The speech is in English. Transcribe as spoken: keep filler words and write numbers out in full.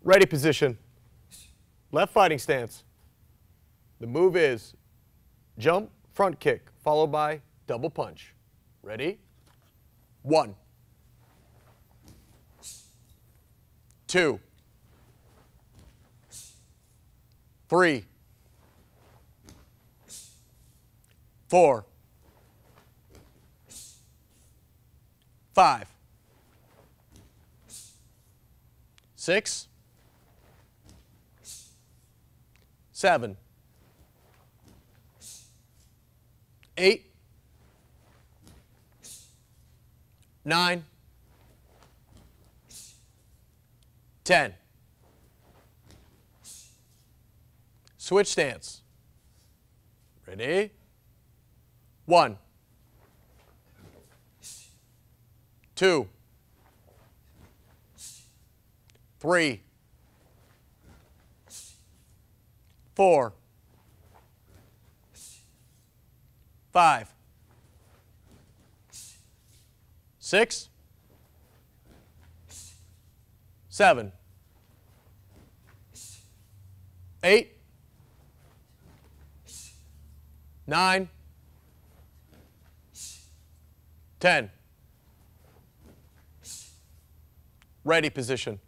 Ready position. Left fighting stance. The move is jump, front kick, followed by double punch. Ready? One. Two. Three. Four. Five. Six. Seven. Eight. Nine. Ten. Switch stance. Ready? One. Two. Three. Four. Five. Six. Seven. Eight. Nine. Ten. Ready position.